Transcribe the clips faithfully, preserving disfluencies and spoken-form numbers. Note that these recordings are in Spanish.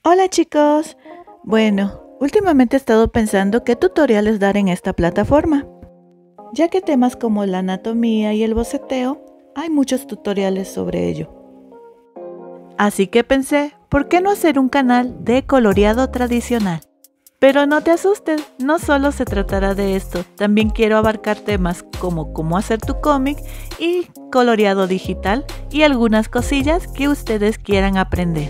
Hola chicos, bueno, últimamente he estado pensando qué tutoriales dar en esta plataforma, ya que temas como la anatomía y el boceteo, hay muchos tutoriales sobre ello. Así que pensé, ¿por qué no hacer un canal de coloreado tradicional? Pero no te asustes, no solo se tratará de esto, también quiero abarcar temas como cómo hacer tu cómic y coloreado digital y algunas cosillas que ustedes quieran aprender.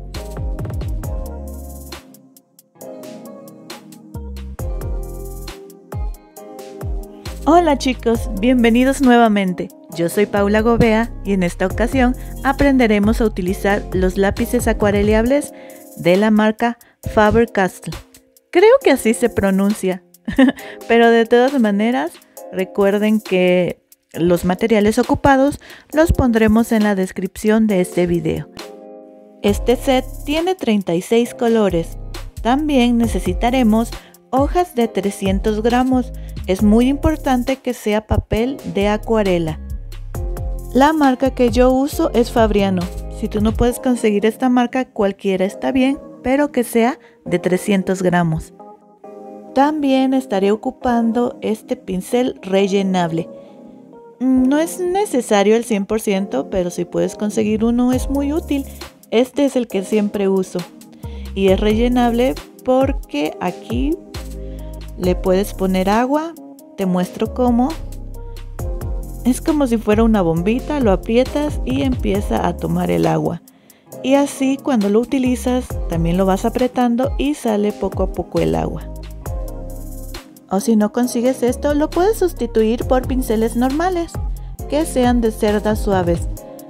Hola chicos, bienvenidos nuevamente. Yo soy Paula Gobea y en esta ocasión aprenderemos a utilizar los lápices acuareleables de la marca Faber-Castell. Creo que así se pronuncia, pero de todas maneras recuerden que los materiales ocupados los pondremos en la descripción de este video. Este set tiene treinta y seis colores. También necesitaremos hojas de trescientos gramos. Es muy importante que sea papel de acuarela. La marca que yo uso es Fabriano. Si tú no puedes conseguir esta marca, cualquiera está bien, pero que sea de trescientos gramos. También estaré ocupando este pincel rellenable. No es necesario el cien por ciento, pero si puedes conseguir uno es muy útil. Este es el que siempre uso. Y es rellenable porque aquí le puedes poner agua, te muestro cómo. Es como si fuera una bombita, lo aprietas y empieza a tomar el agua. Y así cuando lo utilizas también lo vas apretando y sale poco a poco el agua. O si no consigues esto, lo puedes sustituir por pinceles normales, que sean de cerdas suaves.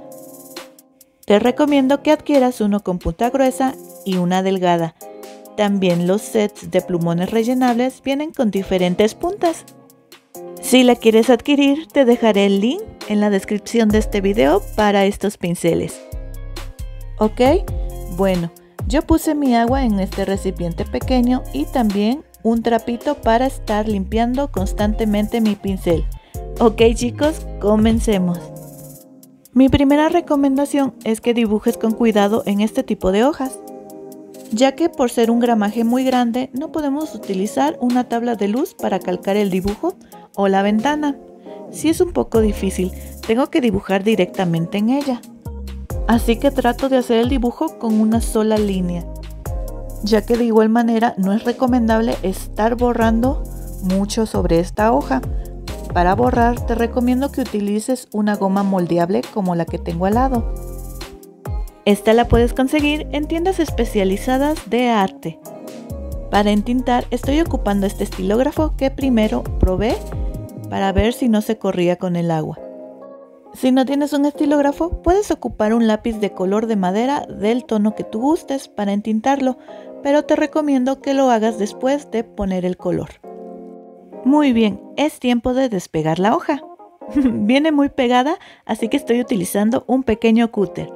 Te recomiendo que adquieras uno con punta gruesa y una delgada. También los sets de plumones rellenables vienen con diferentes puntas. Si la quieres adquirir, te dejaré el link en la descripción de este video para estos pinceles. ¿Ok? Bueno, yo puse mi agua en este recipiente pequeño y también un trapito para estar limpiando constantemente mi pincel. Ok chicos, comencemos. Mi primera recomendación es que dibujes con cuidado en este tipo de hojas, ya que por ser un gramaje muy grande no podemos utilizar una tabla de luz para calcar el dibujo o la ventana. Si es un poco difícil, tengo que dibujar directamente en ella. Así que trato de hacer el dibujo con una sola línea, ya que de igual manera no es recomendable estar borrando mucho sobre esta hoja. Para borrar te recomiendo que utilices una goma moldeable como la que tengo al lado. Esta la puedes conseguir en tiendas especializadas de arte. Para entintar estoy ocupando este estilógrafo que primero probé para ver si no se corría con el agua. Si no tienes un estilógrafo, puedes ocupar un lápiz de color de madera del tono que tú gustes para entintarlo, pero te recomiendo que lo hagas después de poner el color. Muy bien, es tiempo de despegar la hoja. Viene muy pegada, así que estoy utilizando un pequeño cúter.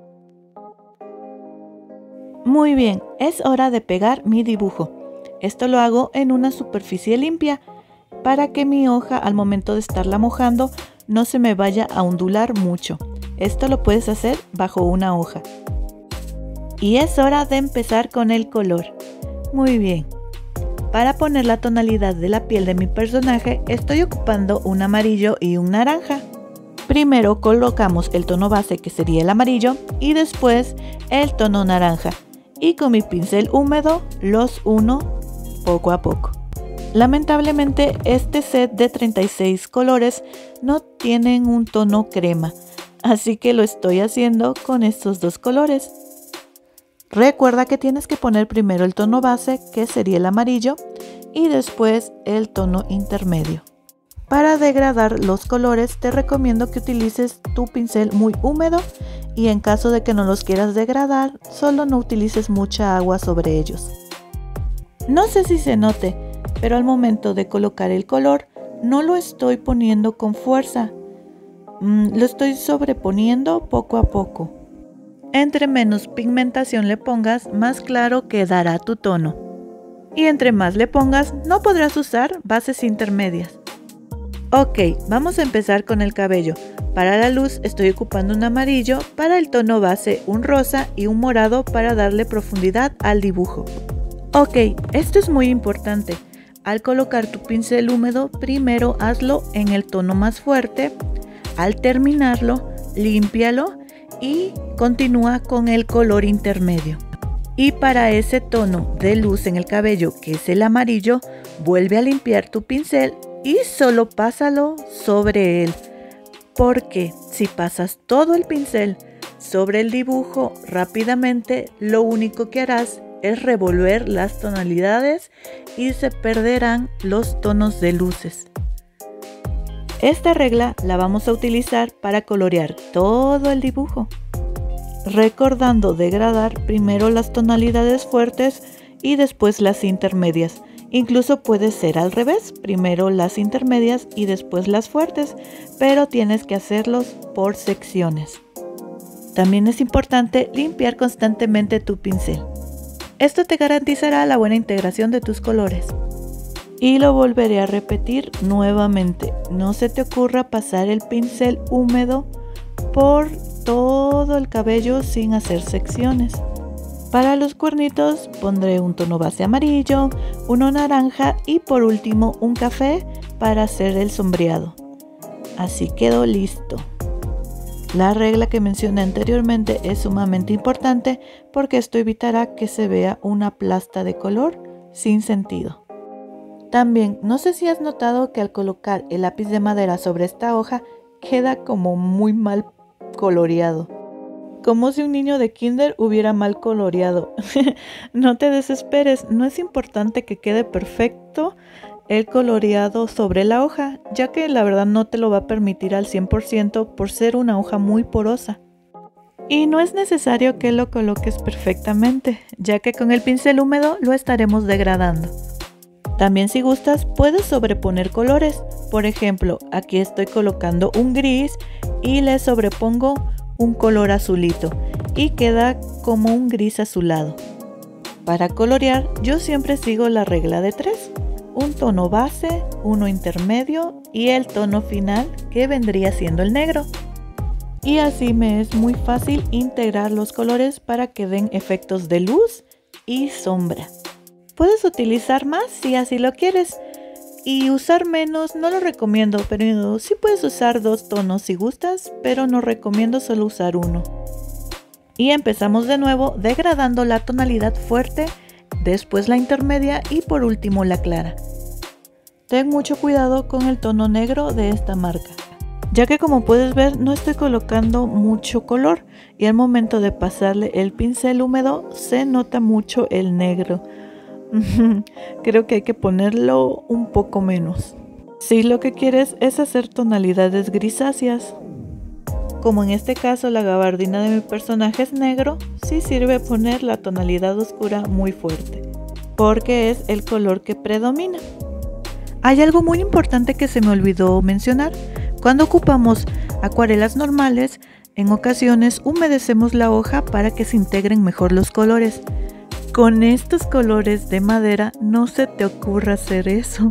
Muy bien, es hora de pegar mi dibujo. Esto lo hago en una superficie limpia para que mi hoja al momento de estarla mojando no se me vaya a ondular mucho. Esto lo puedes hacer bajo una hoja. Y es hora de empezar con el color. Muy bien. Para poner la tonalidad de la piel de mi personaje estoy ocupando un amarillo y un naranja. Primero colocamos el tono base que sería el amarillo y después el tono naranja. Y con mi pincel húmedo los uno poco a poco. Lamentablemente este set de treinta y seis colores no tienen un tono crema, así que lo estoy haciendo con estos dos colores. Recuerda que tienes que poner primero el tono base, que sería el amarillo, y después el tono intermedio. Para degradar los colores te recomiendo que utilices tu pincel muy húmedo y en caso de que no los quieras degradar, solo no utilices mucha agua sobre ellos. No sé si se note, pero al momento de colocar el color no lo estoy poniendo con fuerza, mm, lo estoy sobreponiendo poco a poco. Entre menos pigmentación le pongas, más claro quedará tu tono. Y entre más le pongas, no podrás usar bases intermedias. Ok, vamos a empezar con el cabello. Para la luz estoy ocupando un amarillo, para el tono base un rosa y un morado para darle profundidad al dibujo. Ok, esto es muy importante. Al colocar tu pincel húmedo, primero hazlo en el tono más fuerte. Al terminarlo, límpialo y continúa con el color intermedio. Y para ese tono de luz en el cabello, que es el amarillo, vuelve a limpiar tu pincel y solo pásalo sobre él, porque si pasas todo el pincel sobre el dibujo rápidamente, lo único que harás es revolver las tonalidades y se perderán los tonos de luces. Esta regla la vamos a utilizar para colorear todo el dibujo, recordando degradar primero las tonalidades fuertes y después las intermedias. Incluso puede ser al revés, primero las intermedias y después las fuertes, pero tienes que hacerlos por secciones. También es importante limpiar constantemente tu pincel. Esto te garantizará la buena integración de tus colores. Y lo volveré a repetir nuevamente. No se te ocurra pasar el pincel húmedo por todo el cabello sin hacer secciones. Para los cuernitos pondré un tono base amarillo, uno naranja y por último un café para hacer el sombreado. Así quedó listo. La regla que mencioné anteriormente es sumamente importante porque esto evitará que se vea una plasta de color sin sentido. También, no sé si has notado que al colocar el lápiz de madera sobre esta hoja queda como muy mal coloreado. Como si un niño de kinder hubiera mal coloreado. No te desesperes, no es importante que quede perfecto el coloreado sobre la hoja, ya que la verdad no te lo va a permitir al cien por ciento por ser una hoja muy porosa. Y no es necesario que lo coloques perfectamente, ya que con el pincel húmedo lo estaremos degradando. También si gustas puedes sobreponer colores. Por ejemplo, aquí estoy colocando un gris y le sobrepongo un color azulito y queda como un gris azulado. Para colorear yo siempre sigo la regla de tres, un tono base, uno intermedio y el tono final que vendría siendo el negro. Y así me es muy fácil integrar los colores para que den efectos de luz y sombra. Puedes utilizar más si así lo quieres. Y usar menos no lo recomiendo, pero sí puedes usar dos tonos si gustas, pero no recomiendo solo usar uno. Y empezamos de nuevo degradando la tonalidad fuerte, después la intermedia y por último la clara. Ten mucho cuidado con el tono negro de esta marca, ya que como puedes ver no estoy colocando mucho color y al momento de pasarle el pincel húmedo se nota mucho el negro. Creo que hay que ponerlo un poco menos. Si lo que quieres es hacer tonalidades grisáceas, como en este caso la gabardina de mi personaje es negro, sí sirve poner la tonalidad oscura muy fuerte, porque es el color que predomina. Hay algo muy importante que se me olvidó mencionar. Cuando ocupamos acuarelas normales, en ocasiones humedecemos la hoja para que se integren mejor los colores. Con estos colores de madera no se te ocurra hacer eso,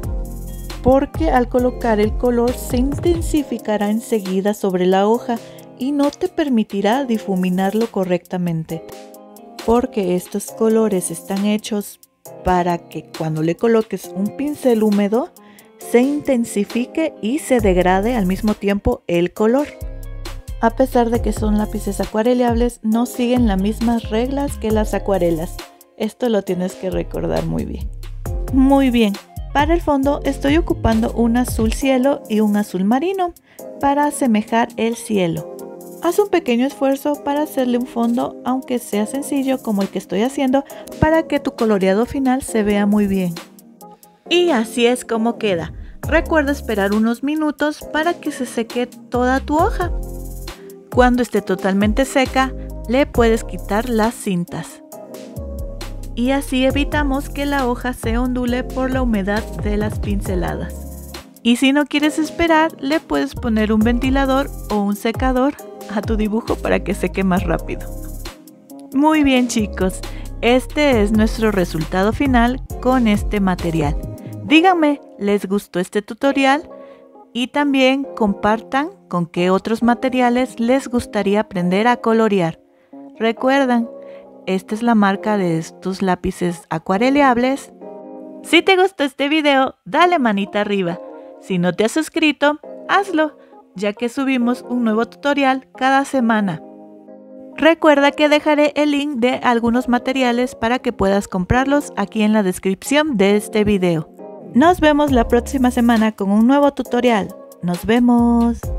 porque al colocar el color se intensificará enseguida sobre la hoja y no te permitirá difuminarlo correctamente, porque estos colores están hechos para que cuando le coloques un pincel húmedo se intensifique y se degrade al mismo tiempo el color. A pesar de que son lápices acuareleables, no siguen las mismas reglas que las acuarelas. Esto lo tienes que recordar muy bien. Muy bien, para el fondo estoy ocupando un azul cielo y un azul marino para asemejar el cielo. Haz un pequeño esfuerzo para hacerle un fondo, aunque sea sencillo como el que estoy haciendo, para que tu coloreado final se vea muy bien. Y así es como queda. Recuerda esperar unos minutos para que se seque toda tu hoja. Cuando esté totalmente seca, le puedes quitar las cintas. Y así evitamos que la hoja se ondule por la humedad de las pinceladas. Y si no quieres esperar, le puedes poner un ventilador o un secador a tu dibujo para que seque más rápido. Muy bien chicos, este es nuestro resultado final con este material. Díganme, ¿les gustó este tutorial? y también compartan con qué otros materiales les gustaría aprender a colorear. Recuerdan, esta es la marca de estos lápices acuareleables. Si te gustó este video, dale manita arriba. Si no te has suscrito, hazlo, ya que subimos un nuevo tutorial cada semana. Recuerda que dejaré el link de algunos materiales para que puedas comprarlos aquí en la descripción de este video. Nos vemos la próxima semana con un nuevo tutorial. ¡Nos vemos!